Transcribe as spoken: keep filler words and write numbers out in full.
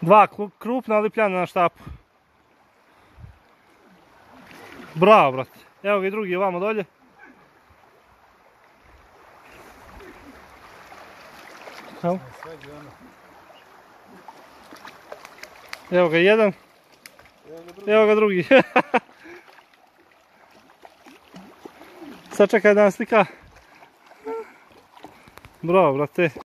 Dva krupna lipljana na štapu. Bravo, brate. Evo ga i drugi ovamo dolje. Evo ga jedan. Evo ga drugi. Sad čekaj da nam slika. Bravo, brate.